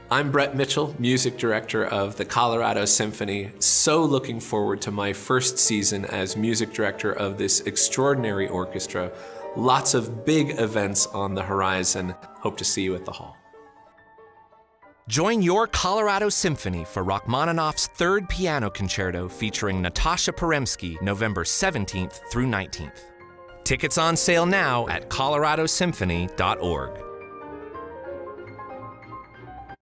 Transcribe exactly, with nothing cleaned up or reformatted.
I'm Brett Mitchell, music director of the Colorado Symphony. So looking forward to my first season as music director of this extraordinary orchestra. Lots of big events on the horizon. Hope to see you at the hall. Join your Colorado Symphony for Rachmaninoff's third Piano Concerto featuring Natasha Paremski November seventeenth through nineteenth. Tickets on sale now at colorado symphony dot org.